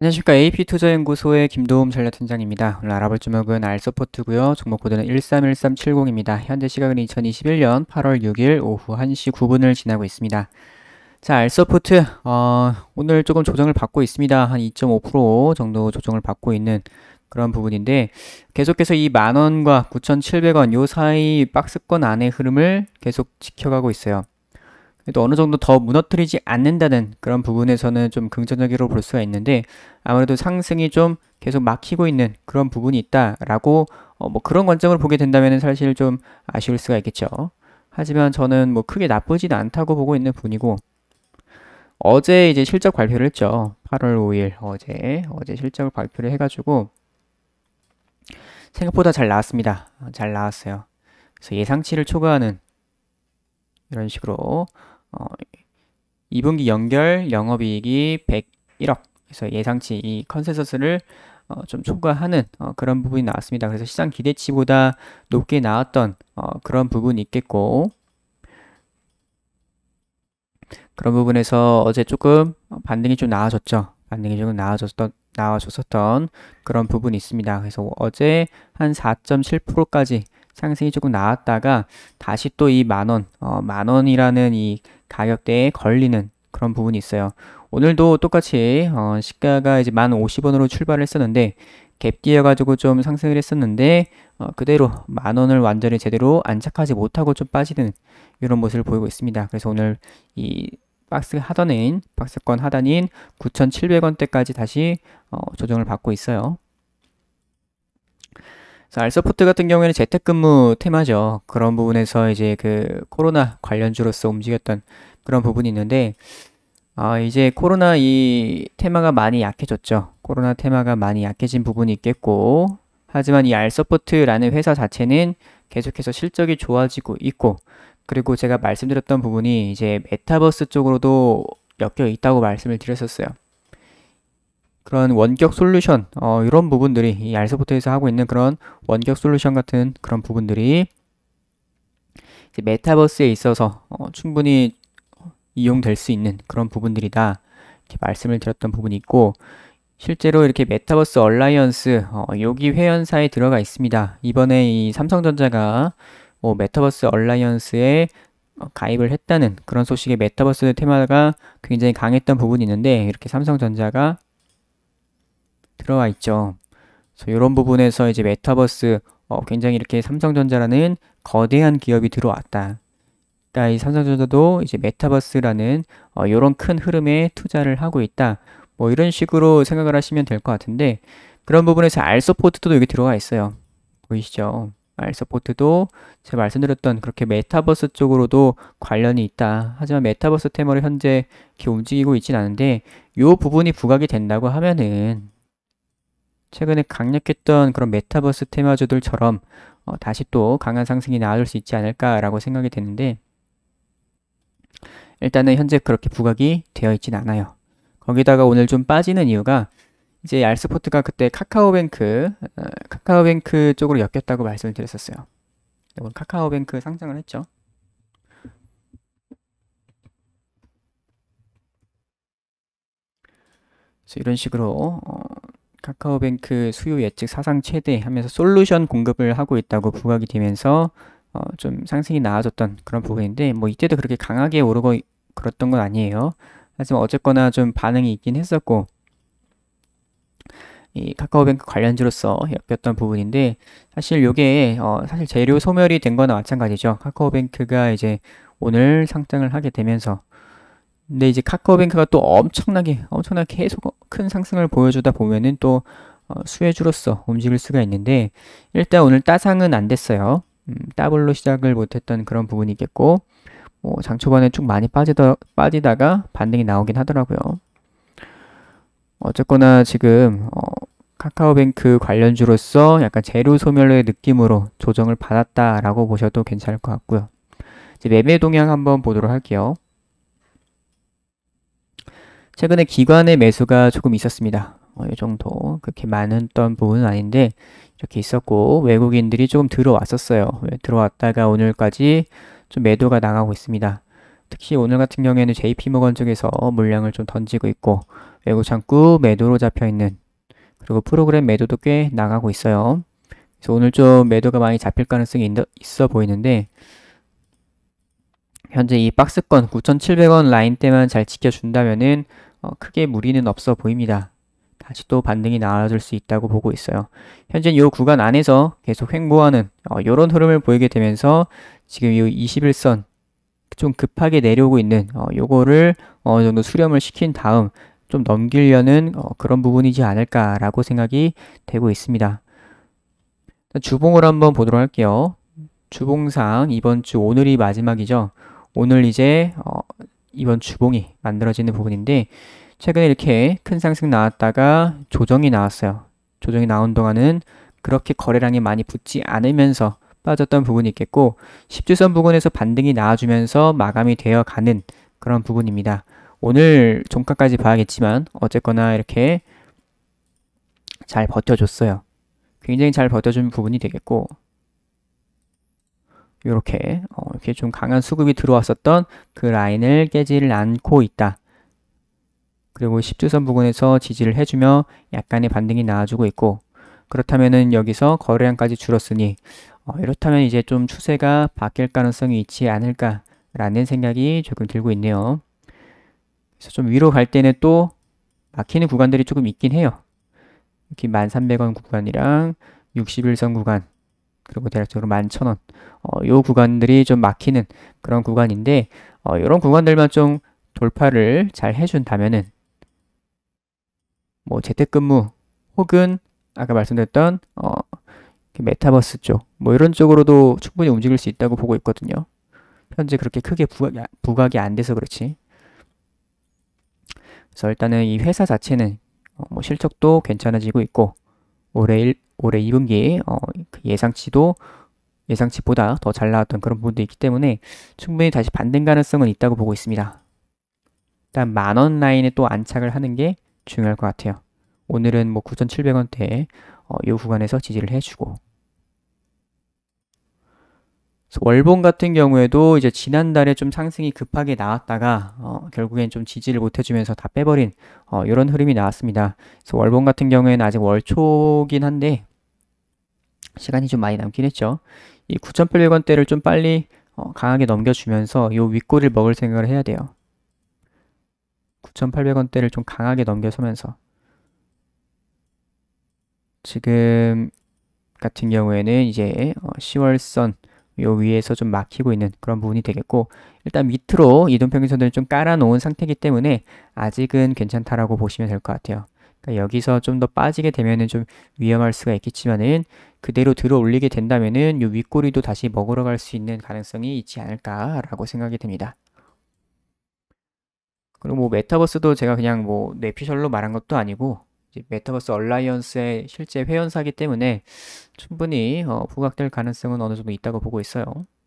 안녕하십니까. AP투자연구소의 김도움 전략팀장입니다. 오늘 알아볼 종목은 알서포트고요. 종목 코드는 131370입니다. 현재 시각은 2021년 8월 6일 오후 1시 9분을 지나고 있습니다. 자, 알서포트 오늘 조금 조정을 받고 있습니다. 한 2.5% 정도 조정을 받고 있는 그런 부분인데 계속해서 이 만원과 9,700원 요 사이 박스권 안의 흐름을 계속 지켜가고 있어요. 또 어느 정도 더 무너뜨리지 않는다는 그런 부분에서는 좀 긍정적으로 볼 수가 있는데 아무래도 상승이 좀 계속 막히고 있는 그런 부분이 있다라고 뭐 그런 관점으로 보게 된다면 사실 좀 아쉬울 수가 있겠죠. 하지만 저는 뭐 크게 나쁘지는 않다고 보고 있는 분이고 어제 이제 실적 발표를 했죠. 8월 5일 어제 실적을 발표를 해가지고 생각보다 잘 나왔습니다. 잘 나왔어요. 그래서 예상치를 초과하는 이런 식으로 2분기 연결 영업이익이 101억 그래서 예상치 이 컨센서스를 좀 초과하는 그런 부분이 나왔습니다. 그래서 시장 기대치보다 높게 나왔던 그런 부분이 있겠고 그런 부분에서 어제 조금 반등이 좀 나아졌죠. 반등이 조금 나와줬었던 그런 부분이 있습니다. 그래서 어제 한 4.7%까지 상승이 조금 나왔다가 다시 또 이 만원이라는 이 가격대에 걸리는 그런 부분이 있어요. 오늘도 똑같이 시가가 이제 1,050원으로 출발을 했었는데 갭 뛰어가지고 좀 상승을 했었는데 그대로 만원을 완전히 제대로 안착하지 못하고 좀 빠지는 이런 모습을 보이고 있습니다. 그래서 오늘 이 박스권 하단인 9,700원대까지 다시 조정을 받고 있어요. 알서포트 같은 경우에는 재택근무 테마죠. 그런 부분에서 이제 그 코로나 관련주로서 움직였던 그런 부분이 있는데 이제 코로나 이 테마가 많이 약해졌죠. 코로나 테마가 많이 약해진 부분이 있겠고 하지만 이 알서포트라는 회사 자체는 계속해서 실적이 좋아지고 있고 그리고 제가 말씀드렸던 부분이 이제 메타버스 쪽으로도 엮여 있다고 말씀을 드렸었어요. 그런 원격 솔루션 이런 부분들이 이 알서포트에서 하고 있는 그런 원격 솔루션 같은 그런 부분들이 이제 메타버스에 있어서 충분히 이용될 수 있는 그런 부분들이다 이렇게 말씀을 드렸던 부분이 있고 실제로 이렇게 메타버스 얼라이언스 여기 회원사에 들어가 있습니다. 이번에 이 삼성전자가 메타버스 얼라이언스에 가입을 했다는 그런 소식에 메타버스 테마가 굉장히 강했던 부분이 있는데 이렇게 삼성전자가 들어와 있죠. 그래서 이런 부분에서 이제 메타버스 굉장히 이렇게 삼성전자라는 거대한 기업이 들어왔다. 그러니까 이 삼성전자도 이제 메타버스라는 이런 큰 흐름에 투자를 하고 있다. 뭐 이런 식으로 생각을 하시면 될 것 같은데 그런 부분에서 알서포트도 여기 들어가 있어요. 보이시죠? 알서포트도 제가 말씀드렸던 그렇게 메타버스 쪽으로도 관련이 있다. 하지만 메타버스 테마로 현재 이렇게 움직이고 있진 않은데 이 부분이 부각이 된다고 하면은 최근에 강력했던 그런 메타버스 테마주들처럼 다시 또 강한 상승이 나와줄 수 있지 않을까라고 생각이 되는데 일단은 현재 그렇게 부각이 되어 있진 않아요. 거기다가 오늘 좀 빠지는 이유가 이제 알서포트가 그때 카카오뱅크 쪽으로 엮였다고 말씀을 드렸었어요. 오늘 카카오뱅크 상장을 했죠. 그래서 이런 식으로 카카오뱅크 수요 예측 사상 최대 하면서 솔루션 공급을 하고 있다고 부각이 되면서 좀 상승이 나아졌던 그런 부분인데 뭐 이때도 그렇게 강하게 오르고 그랬던 건 아니에요. 하지만 어쨌거나 좀 반응이 있긴 했었고 이 카카오뱅크 관련주로서 엮였던 부분인데 사실 요게 사실 재료 소멸이 된 거나 마찬가지죠. 카카오뱅크가 이제 오늘 상장을 하게 되면서 근데 이제 카카오뱅크가 또 엄청나게 계속 큰 상승을 보여주다 보면은 또 수혜주로서 움직일 수가 있는데 일단 오늘 따상은 안 됐어요. 더블로 시작을 못했던 그런 부분이 있겠고 장 초반에 쭉 많이 빠지다가 반등이 나오긴 하더라고요. 어쨌거나 지금 카카오뱅크 관련주로서 약간 재료 소멸의 느낌으로 조정을 받았다라고 보셔도 괜찮을 것 같고요. 이제 매매 동향 한번 보도록 할게요. 최근에 기관의 매수가 조금 있었습니다. 이 정도 그렇게 많았던 부분은 아닌데 이렇게 있었고 외국인들이 조금 들어왔었어요. 들어왔다가 오늘까지 좀 매도가 나가고 있습니다. 특히 오늘 같은 경우에는 JP모건 쪽에서 물량을 좀 던지고 있고 외국 창구 매도로 잡혀 있는, 그리고 프로그램 매도도 꽤 나가고 있어요. 그래서 오늘 좀 매도가 많이 잡힐 가능성이 있어 보이는데, 현재 이 박스권 9,700원 라인대만 잘 지켜준다면은 크게 무리는 없어 보입니다. 다시 또 반등이 나와줄 수 있다고 보고 있어요. 현재 이 구간 안에서 계속 횡보하는 이런 흐름을 보이게 되면서 지금 이 21선 좀 급하게 내려오고 있는 요거를 어느 정도 수렴을 시킨 다음 좀 넘기려는 그런 부분이지 않을까라고 생각이 되고 있습니다. 주봉을 한번 보도록 할게요. 주봉상 이번 주 오늘이 마지막이죠. 오늘 이제 이번 주봉이 만들어지는 부분인데, 최근에 이렇게 큰 상승 나왔다가 조정이 나왔어요. 조정이 나온 동안은 그렇게 거래량이 많이 붙지 않으면서 빠졌던 부분이 있겠고, 10주선 부근에서 반등이 나와주면서 마감이 되어 가는 그런 부분입니다. 오늘 종가까지 봐야겠지만 어쨌거나 이렇게 잘 버텨줬어요. 굉장히 잘 버텨준 부분이 되겠고, 이렇게 좀 강한 수급이 들어왔었던 그 라인을 깨지를 않고 있다. 그리고 10주선 부근에서 지지를 해주며 약간의 반등이 나와주고 있고, 그렇다면은 여기서 거래량까지 줄었으니 이렇다면 이제 좀 추세가 바뀔 가능성이 있지 않을까라는 생각이 조금 들고 있네요. 그래서 좀 위로 갈 때는 또 막히는 구간들이 조금 있긴 해요. 이렇게 1300원 구간이랑 61선 구간, 그리고 대략적으로 11,000원, 요 구간들이 좀 막히는 그런 구간인데, 이런 구간들만 좀 돌파를 잘 해준다면은 뭐 재택근무 혹은 아까 말씀드렸던 메타버스 쪽, 뭐 이런 쪽으로도 충분히 움직일 수 있다고 보고 있거든요. 현재 그렇게 크게 부각이 안 돼서 그렇지. 그래서 일단은 이 회사 자체는 뭐 실적도 괜찮아지고 있고, 올해 2분기 그 예상치보다 더 잘 나왔던 그런 부분도 있기 때문에 충분히 다시 반등 가능성은 있다고 보고 있습니다. 일단 만원 라인에 또 안착을 하는 게 중요할 것 같아요. 오늘은 뭐 9,700원대 이 구간에서 지지를 해주고, 월봉 같은 경우에도 이제 지난달에 좀 상승이 급하게 나왔다가 결국엔 좀 지지를 못해주면서 다 빼버린 이런 흐름이 나왔습니다. 그래서 월봉 같은 경우에는 아직 월초긴 한데 시간이 좀 많이 남긴 했죠. 이 9,800원대를 좀 빨리 강하게 넘겨주면서 이 윗골을 먹을 생각을 해야 돼요. 9,800원대를 좀 강하게 넘겨서면서, 지금 같은 경우에는 이제 10월선 요 위에서 좀 막히고 있는 그런 부분이 되겠고, 일단 밑으로 이동평균선을 좀 깔아놓은 상태이기 때문에 아직은 괜찮다라고 보시면 될 것 같아요. 그러니까 여기서 좀 더 빠지게 되면은 좀 위험할 수가 있겠지만은 그대로 들어 올리게 된다면은 요 윗꼬리도 다시 먹으러 갈 수 있는 가능성이 있지 않을까라고 생각이 됩니다. 그리고 뭐 메타버스도 제가 그냥 뭐 뇌피셜로 말한 것도 아니고 이제 메타버스 얼라이언스의 실제 회원사기 때문에 충분히 부각될 가능성은 어느 정도 있다고 보고 있어요.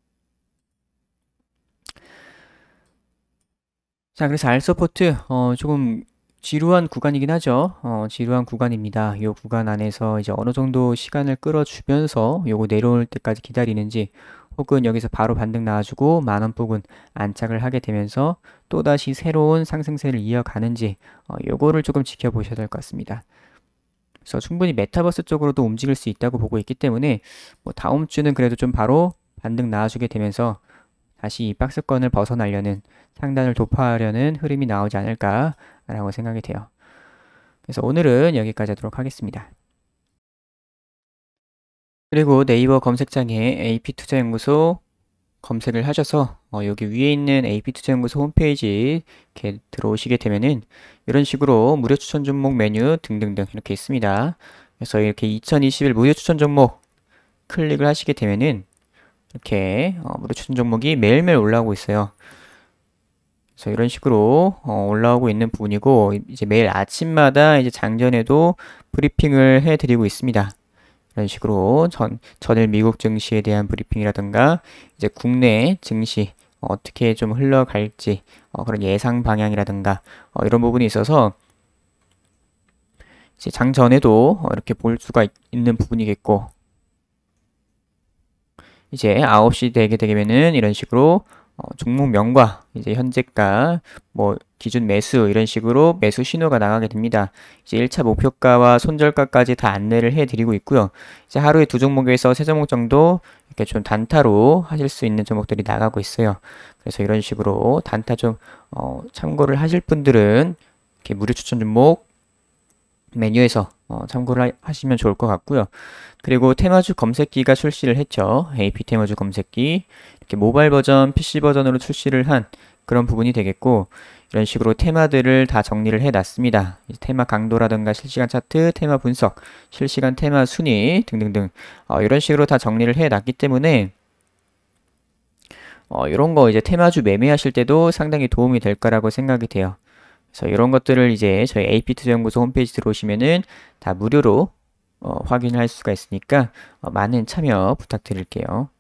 자, 그래서 R 서포트 조금 지루한 구간이긴 하죠. 지루한 구간입니다. 이 구간 안에서 이제 어느 정도 시간을 끌어주면서 요거 내려올 때까지 기다리는지, 혹은 여기서 바로 반등 나와주고 만원 부근 안착을 하게 되면서 또다시 새로운 상승세를 이어가는지 요거를 조금 지켜보셔야 될 것 같습니다. 그래서 충분히 메타버스 쪽으로도 움직일 수 있다고 보고 있기 때문에 뭐 다음 주는 그래도 좀 바로 반등 나와주게 되면서 다시 이 박스권을 벗어나려는, 상단을 돌파하려는 흐름이 나오지 않을까라고 생각이 돼요. 그래서 오늘은 여기까지 하도록 하겠습니다. 그리고 네이버 검색창에 AP투자연구소 검색을 하셔서 여기 위에 있는 AP투자연구소 홈페이지 이렇게 들어오시게 되면은 이런 식으로 무료 추천 종목 메뉴 등등등 이렇게 있습니다. 그래서 이렇게 2021 무료 추천 종목 클릭을 하시게 되면은 이렇게 무료 추천 종목이 매일매일 올라오고 있어요. 그래서 이런 식으로 올라오고 있는 부분이고, 이제 매일 아침마다 이제 장전에도 브리핑을 해드리고 있습니다. 이런 식으로 전일 미국 증시에 대한 브리핑이라든가 이제 국내 증시 어떻게 좀 흘러갈지 그런 예상 방향이라든가 이런 부분이 있어서 이제 장전에도 이렇게 볼 수가 있는 부분이겠고, 이제 9시 되게 되면은 이런 식으로 종목명과 이제 현재가 뭐 기준 매수 이런 식으로 매수 신호가 나가게 됩니다. 이제 1차 목표가와 손절가까지 다 안내를 해드리고 있고요. 이제 하루에 두 종목에서 세 종목 정도 이렇게 좀 단타로 하실 수 있는 종목들이 나가고 있어요. 그래서 이런 식으로 단타 좀 참고를 하실 분들은 이렇게 무료 추천 종목 메뉴에서 참고를 하시면 좋을 것 같고요. 그리고 테마주 검색기가 출시를 했죠. AP 테마주 검색기. 이렇게 모바일 버전, PC 버전으로 출시를 한 그런 부분이 되겠고, 이런 식으로 테마들을 다 정리를 해놨습니다. 테마 강도라든가 실시간 차트, 테마 분석, 실시간 테마 순위 등등등 이런 식으로 다 정리를 해놨기 때문에 이런 거 이제 테마주 매매하실 때도 상당히 도움이 될 거라고 생각이 돼요. 그래서 이런 것들을 이제 저희 AP투자연구소 홈페이지 들어오시면은 다 무료로 확인할 수가 있으니까 많은 참여 부탁드릴게요.